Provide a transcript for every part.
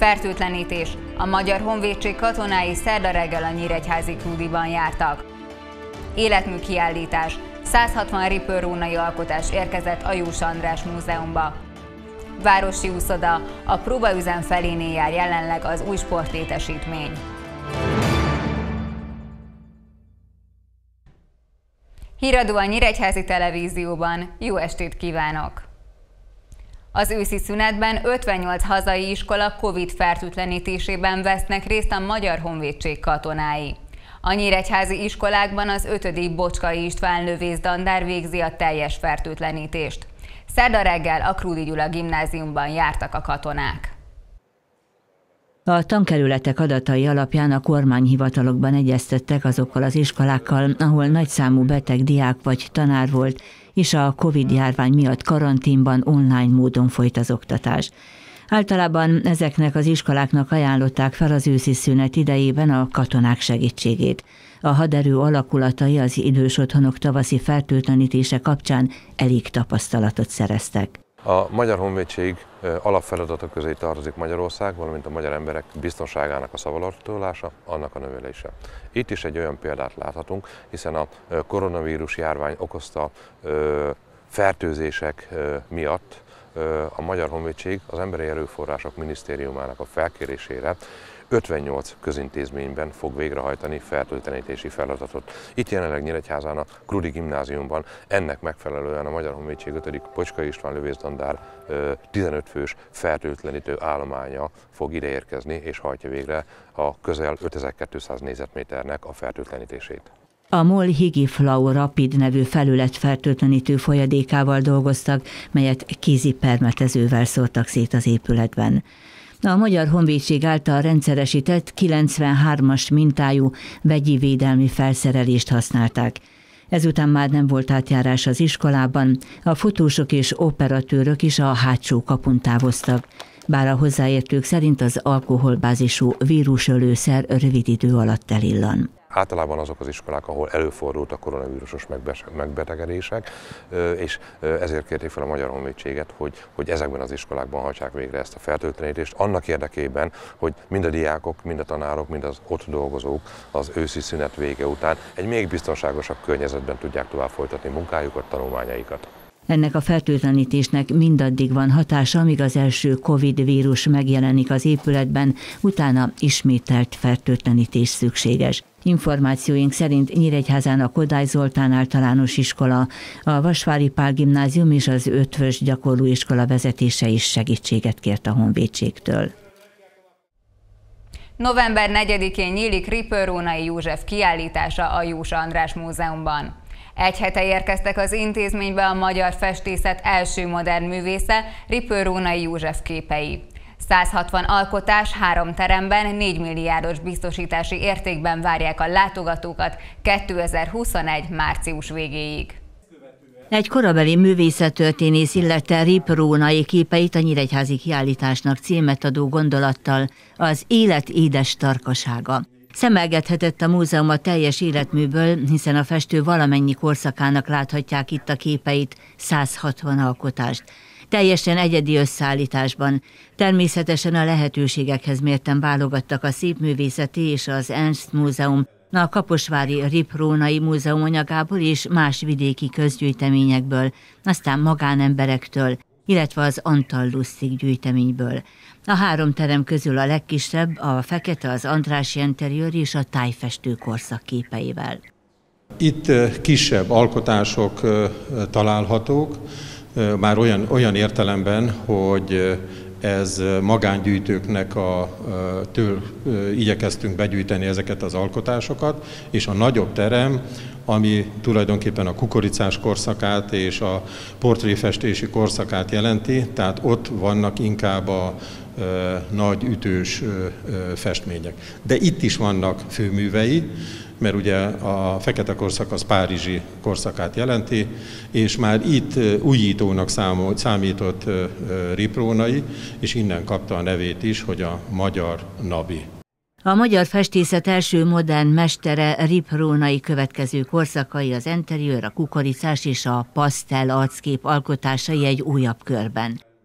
Fertőtlenítés. A Magyar Honvédség katonái szerda reggel a Nyíregyházi Krudiban jártak. Életmű kiállítás. 160 ripőrónai alkotás érkezett a Jós András Múzeumba. Városi úszoda. A próbaüzem felénél jár jelenleg az új sportlétesítmény. Híradó a Nyíregyházi Televízióban. Jó estét kívánok! Az őszi szünetben 58 hazai iskola Covid fertőtlenítésében vesznek részt a Magyar Honvédség katonái. A nyíregyházi iskolákban az 5. Bocskai István lövésztandár végzi a teljes fertőtlenítést. Szerda reggel a Krúdy Gyula gimnáziumban jártak a katonák. A tankerületek adatai alapján a kormányhivatalokban egyeztettek azokkal az iskolákkal, ahol nagyszámú beteg diák vagy tanár volt, és a Covid-járvány miatt karanténban online módon folyt az oktatás. Általában ezeknek az iskoláknak ajánlották fel az őszi szünet idejében a katonák segítségét. A haderő alakulatai az idős otthonok tavaszi fertőtlenítése kapcsán elég tapasztalatot szereztek. A Magyar Honvédség alapfeladatok közé tartozik Magyarország, valamint a magyar emberek biztonságának a szavatollása, annak a növelése. Itt is egy olyan példát láthatunk, hiszen a koronavírus járvány okozta fertőzések miatt a Magyar Honvédség az Emberi Erőforrások Minisztériumának a felkérésére 58 közintézményben fog végrehajtani fertőtlenítési feladatot. Itt jelenleg Nyíregyházán a Krúdy gimnáziumban ennek megfelelően a Magyar Honvédség 5. Bocskai István lövésztandár 15 fős fertőtlenítő állománya fog ideérkezni és hajtja végre a közel 5200 négyzetméternek a fertőtlenítését. A MOL Higiflow Rapid nevű felület fertőtlenítő folyadékával dolgoztak, melyet kézi permetezővel szórtak szét az épületben. A Magyar Honvédség által rendszeresített 93-as mintájú vegyi védelmi felszerelést használták. Ezután már nem volt átjárás az iskolában, a fotósok és operatőrök is a hátsó kapun távoztak, bár a hozzáértők szerint az alkoholbázisú vírusölőszer rövid idő alatt elillan. Általában azok az iskolák, ahol előfordult a koronavírusos megbetegedések, és ezért kérték fel a Magyar Honvédséget, hogy ezekben az iskolákban hajtsák végre ezt a fertőtlenítést, annak érdekében, hogy mind a diákok, mind a tanárok, mind az ott dolgozók az őszi szünet vége után egy még biztonságosabb környezetben tudják tovább folytatni munkájukat, tanulmányaikat. Ennek a fertőtlenítésnek mindaddig van hatása, amíg az első Covid vírus megjelenik az épületben, utána ismételt fertőtlenítés szükséges. Információink szerint Nyíregyházán a Kodály Zoltán általános iskola, a Vasvári Pál gimnázium és az Ötvös gyakorlóiskola vezetése is segítséget kért a honvédségtől. November 4-én nyílik Ripőrónai József kiállítása a Jós András Múzeumban. Egy hete érkeztek az intézménybe a magyar festészet első modern művésze, Ripőrónai József képei. 160 alkotás 3 teremben 4 milliárdos biztosítási értékben várják a látogatókat 2021. március végéig. Egy korabeli művészettörténész illette Ripőrónai képeit a nyíregyházi kiállításnak címet adó gondolattal, az élet édes tarkasága. Szemelgethetett a múzeum a teljes életműből, hiszen a festő valamennyi korszakának láthatják itt a képeit, 160 alkotást. Teljesen egyedi összeállításban. Természetesen a lehetőségekhez mérten válogattak a Szépművészeti és az Ernst Múzeum, a Kaposvári Ripőrónai Múzeum anyagából és más vidéki közgyűjteményekből, aztán magánemberektől, illetve az Antal Lustig gyűjteményből. A 3 terem közül a legkisebb a fekete, az andrássy interiőr és a tájfestő korszak képeivel. Itt kisebb alkotások találhatók, már olyan értelemben, hogy ez magángyűjtőknek től igyekeztünk begyűjteni ezeket az alkotásokat, és a nagyobb terem, ami tulajdonképpen a kukoricás korszakát és a portréfestési korszakát jelenti, tehát ott vannak inkább a nagy ütős festmények. De itt is vannak főművei, mert ugye a fekete korszak az párizsi korszakát jelenti, és már itt újítónak számított Ripőrónai, és innen kapta a nevét is, hogy a magyar Nabi. A magyar festészet első modern mestere Ripőrónai következő korszakai az interiőr, a kukoricás és a pasztell arckép alkotásai egy újabb körben.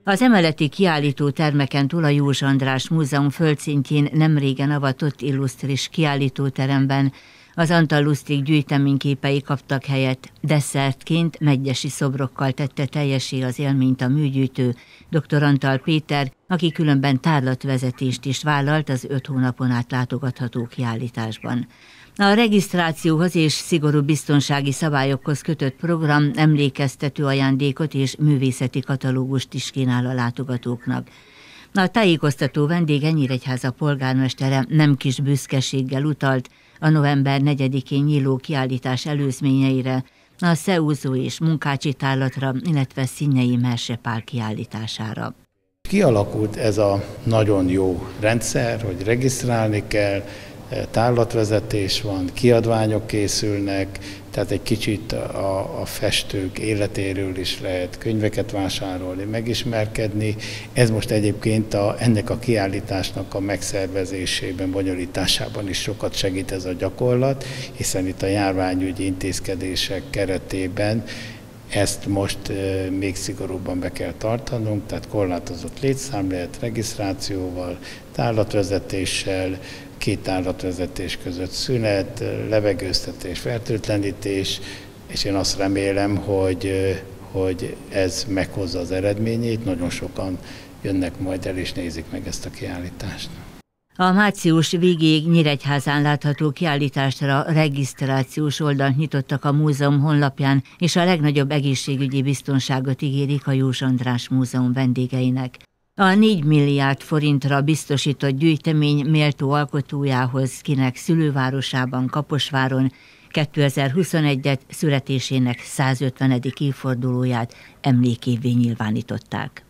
Az emeleti kiállító termeken túl a Jós András Múzeum földszintjén nemrégen avatott illusztris kiállítóteremben az Antal Lustig gyűjteményképei kaptak helyet. Desszertként medgyesi szobrokkal tette teljessé az élményt a műgyűjtő, dr. Antal Péter, aki különben tárlatvezetést is vállalt az 5 hónapon át látogatható kiállításban. A regisztrációhoz és szigorú biztonsági szabályokhoz kötött program emlékeztető ajándékot és művészeti katalógust is kínál a látogatóknak. A tájékoztató vendége Nyíregyháza polgármestere nem kis büszkeséggel utalt a november 4-én nyíló kiállítás előzményeire, a Szeúzó és Munkácsi tárlatra, illetve Szinyei Mersepál kiállítására. Kialakult ez a nagyon jó rendszer, hogy regisztrálni kell, tárlatvezetés van, kiadványok készülnek, tehát egy kicsit a festők életéről is lehet könyveket vásárolni, megismerkedni. Ez most egyébként ennek a kiállításnak a megszervezésében, bonyolításában is sokat segít ez a gyakorlat, hiszen itt a járványügyi intézkedések keretében ezt most még szigorúbban be kell tartanunk, tehát korlátozott létszám lehet regisztrációval, tárlatvezetéssel, 2 tárlatvezetés között szünet, levegőztetés, fertőtlenítés, és én azt remélem, hogy ez meghozza az eredményét, nagyon sokan jönnek majd el és nézik meg ezt a kiállítást. A március végéig Nyíregyházán látható kiállításra regisztrációs oldalt nyitottak a múzeum honlapján, és a legnagyobb egészségügyi biztonságot ígérik a Jós András Múzeum vendégeinek. A 4 milliárd forintra biztosított gyűjtemény méltó alkotójához, kinek szülővárosában, Kaposváron 2021-et születésének 150. évfordulóját emlékévvé nyilvánították.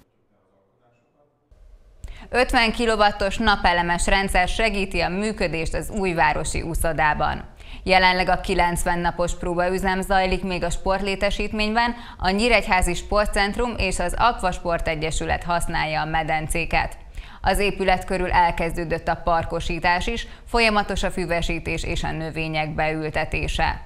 50 kW-os napelemes rendszer segíti a működést az újvárosi úszodában. Jelenleg a 90 napos próbaüzem zajlik még a sportlétesítményben, a Nyíregyházi Sportcentrum és az Akvasport Egyesület használja a medencéket. Az épület körül elkezdődött a parkosítás is, folyamatos a füvesítés és a növények beültetése.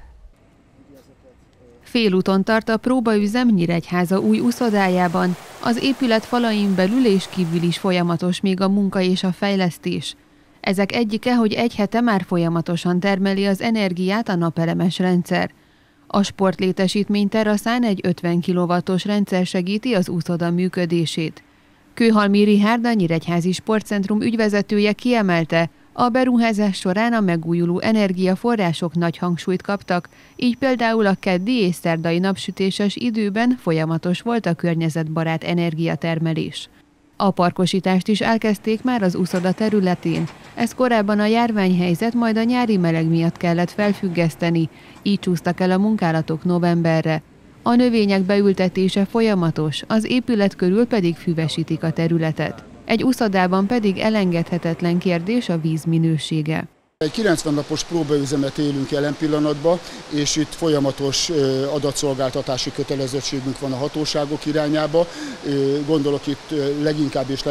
Félúton tart a próbaüzem Nyíregyháza új úszodájában. Az épület falain belül és kívül is folyamatos még a munka és a fejlesztés. Ezek egyike, hogy egy hete már folyamatosan termeli az energiát a napelemes rendszer. A sportlétesítmény teraszán egy 50 kW-os rendszer segíti az úszoda működését. Kőhalmi Richárd, a Nyíregyházi Sportcentrum ügyvezetője kiemelte, a beruházás során a megújuló energiaforrások nagy hangsúlyt kaptak, így például a keddi és szerdai napsütéses időben folyamatos volt a környezetbarát energiatermelés. A parkosítást is elkezdték már az úszoda területén. Ez korábban a járványhelyzet, majd a nyári meleg miatt kellett felfüggeszteni, így csúsztak el a munkálatok novemberre. A növények beültetése folyamatos, az épület körül pedig füvesítik a területet. Egy úszodában pedig elengedhetetlen kérdés a víz minősége. Egy 90 napos próbaüzemet élünk jelen pillanatban, és itt folyamatos adatszolgáltatási kötelezettségünk van a hatóságok irányába. Gondolok itt leginkább és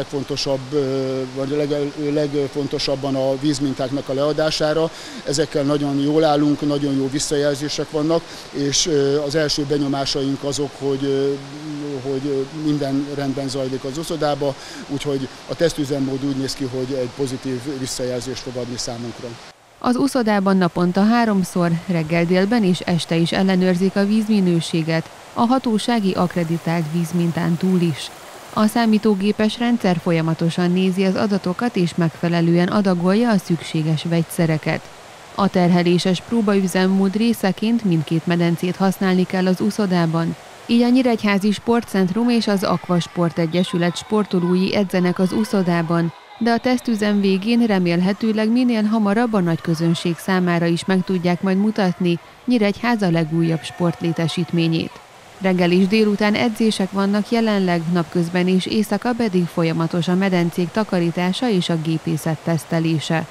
legfontosabban a vízmintáknak a leadására. Ezekkel nagyon jól állunk, nagyon jó visszajelzések vannak, és az első benyomásaink azok, hogy minden rendben zajlik az úszodába, úgyhogy a tesztüzemmód úgy néz ki, hogy egy pozitív visszajelzést fog adni számunkra. Az úszodában naponta 3-szor, reggel, délben és este is ellenőrzik a vízminőséget, a hatósági akkreditált vízmintán túl is. A számítógépes rendszer folyamatosan nézi az adatokat és megfelelően adagolja a szükséges vegyszereket. A terheléses próbaüzemmód részeként mindkét medencét használni kell az úszodában. Így a Nyíregyházi Sportcentrum és az Akvasport Egyesület sportolói edzenek az úszodában, de a tesztüzem végén remélhetőleg minél hamarabb a nagy közönség számára is meg tudják majd mutatni Nyíregyháza legújabb sportlétesítményét. Reggel és délután edzések vannak jelenleg, napközben és éjszaka pedig folyamatos a medencék takarítása és a gépészet tesztelése.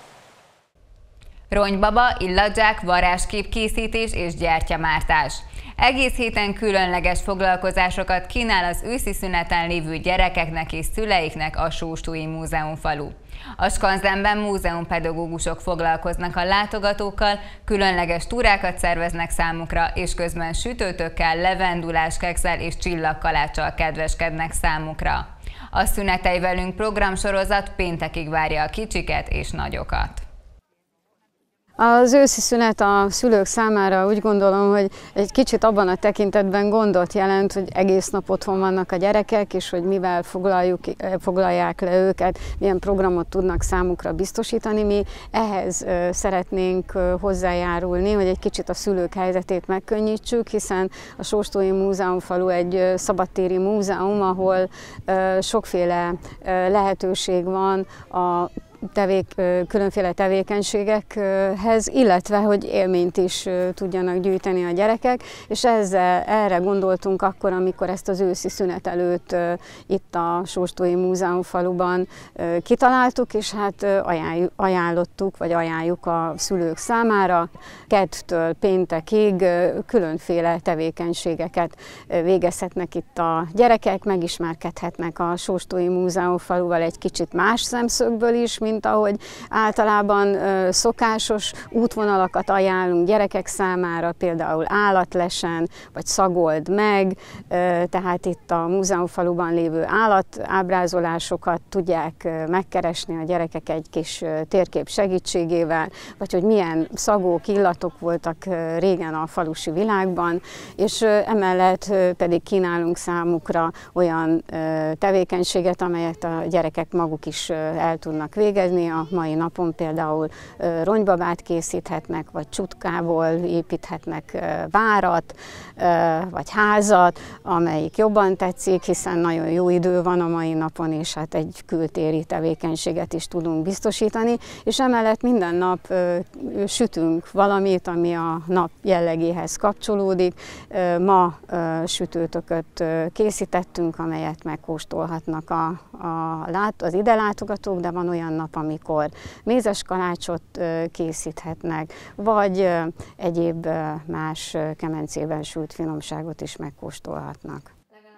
Ronybaba, illatzsák, varázsképkészítés és gyertyamártás. Egész héten különleges foglalkozásokat kínál az őszi szüneten lévő gyerekeknek és szüleiknek a Sóstói Múzeumfalu. A skanzenben múzeumpedagógusok foglalkoznak a látogatókkal, különleges túrákat szerveznek számukra, és közben sütőtökkel, levenduláskekszel és csillagkaláccsal kedveskednek számukra. A Szünetelj velünk programsorozat péntekig várja a kicsiket és nagyokat. Az őszi szünet a szülők számára úgy gondolom, hogy egy kicsit abban a tekintetben gondot jelent, hogy egész nap otthon vannak a gyerekek, és hogy mivel foglalják le őket, milyen programot tudnak számukra biztosítani. Mi ehhez szeretnénk hozzájárulni, hogy egy kicsit a szülők helyzetét megkönnyítsük, hiszen a Sóstói Múzeumfalu egy szabadtéri múzeum, ahol sokféle lehetőség van a különféle tevékenységekhez, illetve hogy élményt is tudjanak gyűjteni a gyerekek, és erre gondoltunk akkor, amikor ezt az őszi szünet előtt itt a Sóstói Múzeumfaluban kitaláltuk, és hát ajánljuk a szülők számára. Keddtől péntekig különféle tevékenységeket végezhetnek itt a gyerekek, megismerkedhetnek a Sóstói Múzeumfaluval egy kicsit más szemszögből is, mint ahogy általában szokásos útvonalakat ajánlunk gyerekek számára, például állatlesen, vagy Szagold meg, tehát itt a múzeumfaluban lévő állatábrázolásokat tudják megkeresni a gyerekek egy kis térkép segítségével, vagy hogy milyen szagok, illatok voltak régen a falusi világban, és emellett pedig kínálunk számukra olyan tevékenységet, amelyet a gyerekek maguk is el tudnak végezni. A mai napon például ronybabát készíthetnek, vagy csutkából építhetnek várat, vagy házat, amelyik jobban tetszik, hiszen nagyon jó idő van a mai napon, és hát egy kültéri tevékenységet is tudunk biztosítani, és emellett minden nap sütünk valamit, ami a nap jellegéhez kapcsolódik. Ma sütőtököt készítettünk, amelyet megkóstolhatnak az ide látogatók, de van olyan nap, amikor mézes kalácsot készíthetnek, vagy egyéb más kemencében sült finomságot is megkóstolhatnak.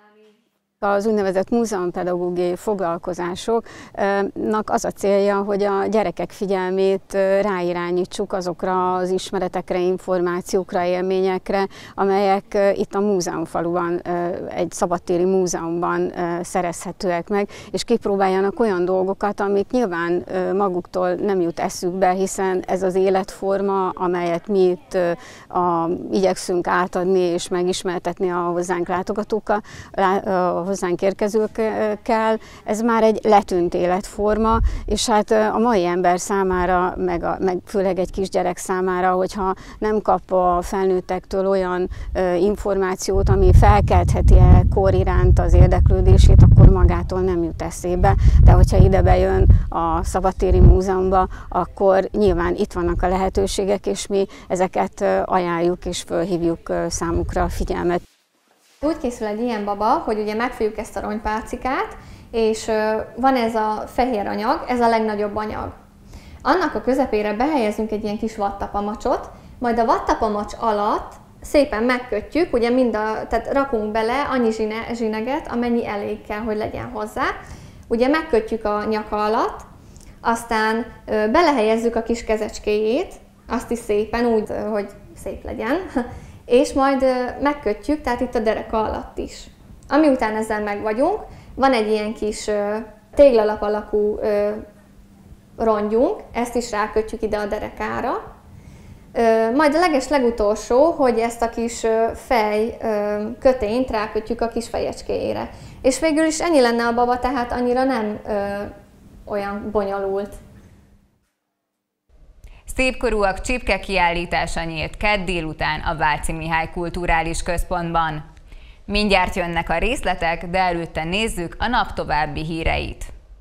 Az úgynevezett múzeumpedagógiai foglalkozásoknak az a célja, hogy a gyerekek figyelmét ráirányítsuk azokra az ismeretekre, információkra, élményekre, amelyek itt a múzeumfaluban, egy szabadtéri múzeumban szerezhetőek meg, és kipróbáljanak olyan dolgokat, amik nyilván maguktól nem jut eszükbe, hiszen ez az életforma, amelyet mi itt igyekszünk átadni és megismertetni a hozzánk látogatókkal, hozzánk érkezőkkel, ez már egy letűnt életforma, és hát a mai ember számára, meg főleg egy kisgyerek számára, hogyha nem kap a felnőttektől olyan információt, ami felkeltheti el kor iránt az érdeklődését, akkor magától nem jut eszébe, de hogyha ide bejön a Szabadtéri Múzeumba, akkor nyilván itt vannak a lehetőségek, és mi ezeket ajánljuk és fölhívjuk számukra a figyelmet. Úgy készül egy ilyen baba, hogy ugye megfogjuk ezt a rongypálcikát, és van ez a fehér anyag, ez a legnagyobb anyag. Annak a közepére behelyezünk egy ilyen kis vattapamacsot, majd a vattapamacs alatt szépen megkötjük, ugye tehát rakunk bele annyi zsineget, amennyi elég kell, hogy legyen hozzá. Ugye megkötjük a nyaka alatt, aztán belehelyezzük a kis kezecskéjét, azt is szépen úgy, hogy szép legyen, és majd megkötjük, tehát itt a dereka alatt is. Ami után ezzel meg vagyunk, van egy ilyen kis téglalap alakú rongyunk, ezt is rákötjük ide a derekára. Majd a legutolsó, hogy ezt a kis fej kötényt rákötjük a kis fejecskéjére. És végül is ennyi lenne a baba, tehát annyira nem olyan bonyolult. Szépkorúak csipke kiállítása nyílt kedd délután a Váci Mihály Kulturális Központban. Mindjárt jönnek a részletek, de előtte nézzük a nap további híreit.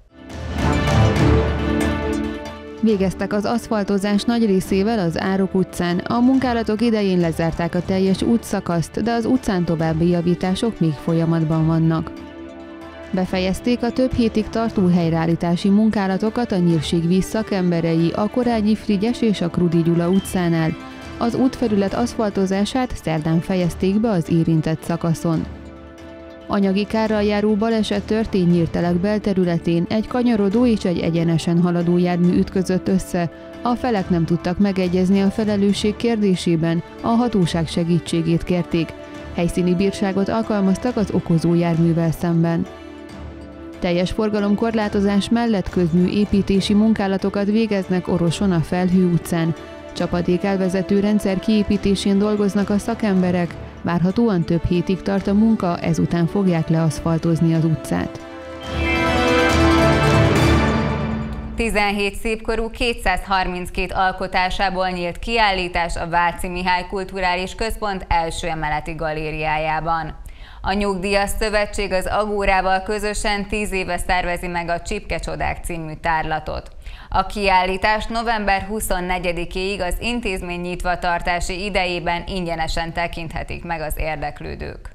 Végeztek az aszfaltozás nagy részével az Árok utcán. A munkálatok idején lezárták a teljes útszakaszt, de az utcán további javítások még folyamatban vannak. Befejezték a több hétig tartó helyreállítási munkálatokat a Nyírségvíz szakemberei a Korányi Frigyes és a Krudi Gyula utcánál. Az útfelület aszfaltozását szerdán fejezték be az érintett szakaszon. Anyagi kárral járó baleset történt Nyírtelek belterületén, egy kanyarodó és egy egyenesen haladó jármű ütközött össze. A felek nem tudtak megegyezni a felelősség kérdésében, a hatóság segítségét kérték. Helyszíni bírságot alkalmaztak az okozó járművel szemben. Teljes forgalomkorlátozás mellett közmű építési munkálatokat végeznek Oroson a Felhő utcán. Csapadékelvezető rendszer kiépítésén dolgoznak a szakemberek, várhatóan több hétig tart a munka, ezután fogják leaszfaltozni az utcát. 17 szépkorú 232 alkotásából nyílt kiállítás a Váci Mihály Kulturális Központ első emeleti galériájában. A Nyugdíjas Szövetség az Agórával közösen 10 éve szervezi meg a Csipkecsodák című tárlatot. A kiállítást november 24-éig az intézmény nyitvatartási idejében ingyenesen tekinthetik meg az érdeklődők.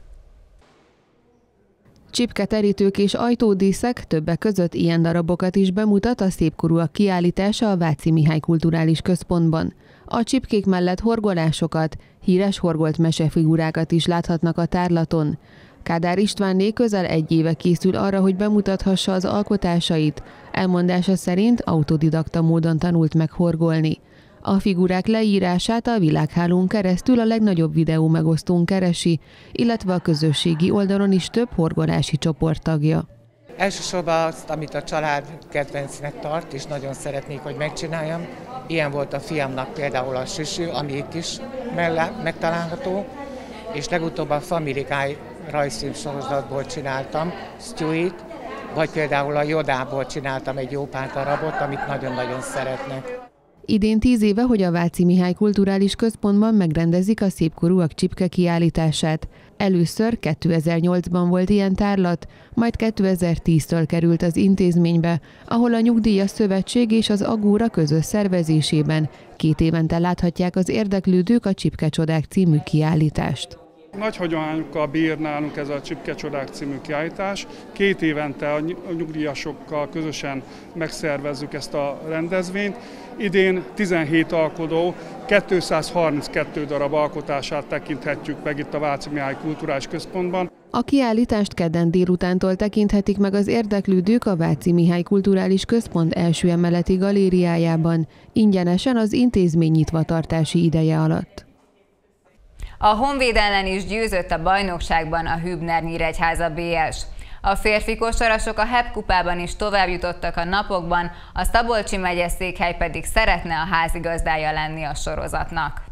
Csipketerítők és ajtódíszek, többek között ilyen darabokat is bemutat a szépkorúak kiállítása a Váci Mihály Kulturális Központban. A csipkék mellett horgolásokat, híres horgolt mesefigurákat is láthatnak a tárlaton. Kádár Istvánné közel 1 éve készül arra, hogy bemutathassa az alkotásait. Elmondása szerint autodidakta módon tanult meg horgolni. A figurák leírását a világhálón keresztül a legnagyobb videó megosztón keresi, illetve a közösségi oldalon is több horgolási csoport tagja. Elsősorban azt, amit a család kedvencnek tart, és nagyon szeretnék, hogy megcsináljam. Ilyen volt a fiamnak például a süsű, ami itt is megtalálható, és legutóbb a Family Guy rajzfilm sorozatból csináltam Stewie-t, vagy például a Yodából csináltam egy jó pár darabot, amit nagyon-nagyon szeretnek. Idén 10 éve, hogy a Váci Mihály Kulturális Központban megrendezik a szépkorúak csipke kiállítását. Először 2008-ban volt ilyen tárlat, majd 2010-től került az intézménybe, ahol a Nyugdíjas Szövetség és az Agóra közös szervezésében 2 évente láthatják az érdeklődők a Csipkecsodák című kiállítást. Nagy hagyományokkal bír nálunk ez a Csipkecsodák című kiállítás. 2 évente a nyugdíjasokkal közösen megszervezzük ezt a rendezvényt. Idén 17 alkotó, 232 darab alkotását tekinthetjük meg itt a Váci Mihály Kulturális Központban. A kiállítást kedden délutántól tekinthetik meg az érdeklődők a Váci Mihály Kulturális Központ első emeleti galériájában, ingyenesen az intézmény nyitvatartási ideje alatt. A Honvéd ellen is győzött a bajnokságban a Hübner Nyíregyháza BS. A férfi kosarasok a HEP kupában is tovább jutottak a napokban, a Szabolcsi megyeszékhely pedig szeretne a házigazdája lenni a sorozatnak.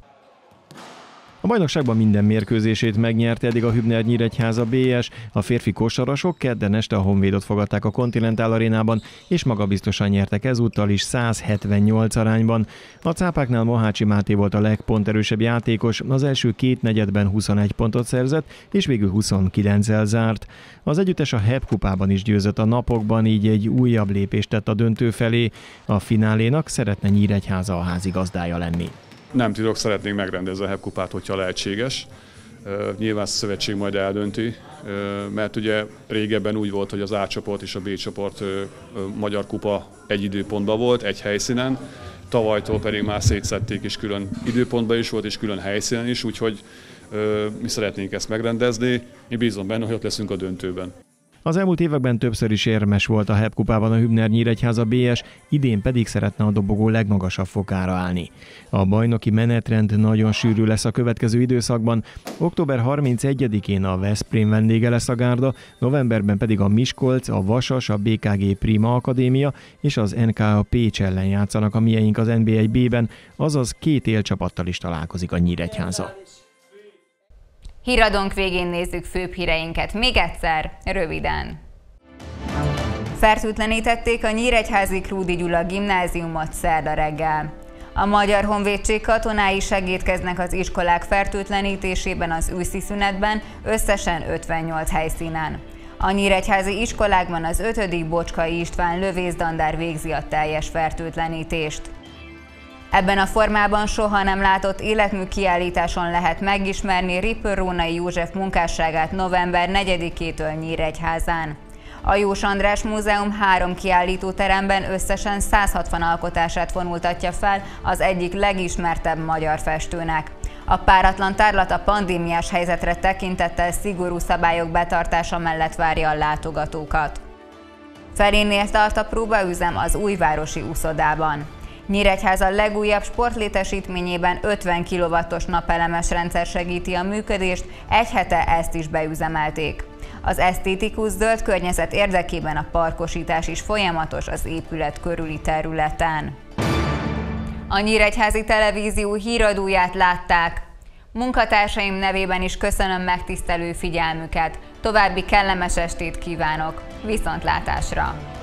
A bajnokságban minden mérkőzését megnyerte eddig a Hübner Nyíregyháza BS. A férfi kosarasok kedden este a Honvédot fogadták a Continental Arénában, és magabiztosan nyertek ezúttal is 178 arányban. A cápáknál Mohácsi Máté volt a legponterősebb játékos, az első 2 negyedben 21 pontot szerzett, és végül 29-el zárt. Az együttes a HEP kupában is győzött a napokban, így egy újabb lépést tett a döntő felé. A finálénak szeretne Nyíregyháza a házigazdája lenni. Nem tudok, szeretnénk megrendezni a HEP kupát, hogyha lehetséges. Nyilván a szövetség majd eldönti, mert ugye régebben úgy volt, hogy az A csoport és a B csoport magyar kupa egy időpontban volt, egy helyszínen. Tavalytól pedig már szétszették, és külön időpontban is volt, és külön helyszínen is, úgyhogy mi szeretnénk ezt megrendezni. Mi bízom benne, hogy ott leszünk a döntőben. Az elmúlt években többször is érmes volt a HEP kupában a Hübner Nyíregyháza BS, idén pedig szeretne a dobogó legmagasabb fokára állni. A bajnoki menetrend nagyon sűrű lesz a következő időszakban. Október 31-én a Veszprém vendége lesz a gárda, novemberben pedig a Miskolc, a Vasas, a BKG Prima Akadémia és az NKA Pécs ellen játszanak a mieink az NB1B-ben, azaz 2 élcsapattal is találkozik a Nyíregyháza. Híradónk végén nézzük főbb híreinket még egyszer, röviden. Fertőtlenítették a nyíregyházi Krúdy Gyula gimnáziumot szerda reggel. A Magyar Honvédség katonái segítkeznek az iskolák fertőtlenítésében az őszi szünetben, összesen 58 helyszínen. A nyíregyházi iskolákban az 5. Bocskai István lövésztandár végzi a teljes fertőtlenítést. Ebben a formában soha nem látott életmű kiállításon lehet megismerni Ripper Rónai József munkásságát november 4-től Nyíregyházán. A Jós András Múzeum 3 kiállítóteremben összesen 160 alkotását vonultatja fel az egyik legismertebb magyar festőnek. A páratlan tárlat a pandémiás helyzetre tekintettel szigorú szabályok betartása mellett várja a látogatókat. Felénél tart a próbaüzem az újvárosi úszodában. Nyíregyháza legújabb sportlétesítményében 50 kW-os napelemes rendszer segíti a működést, egy hete ezt is beüzemelték. Az esztétikus zöld környezet érdekében a parkosítás is folyamatos az épület körüli területen. A Nyíregyházi Televízió híradóját látták. Munkatársaim nevében is köszönöm megtisztelő figyelmüket. További kellemes estét kívánok. Viszontlátásra!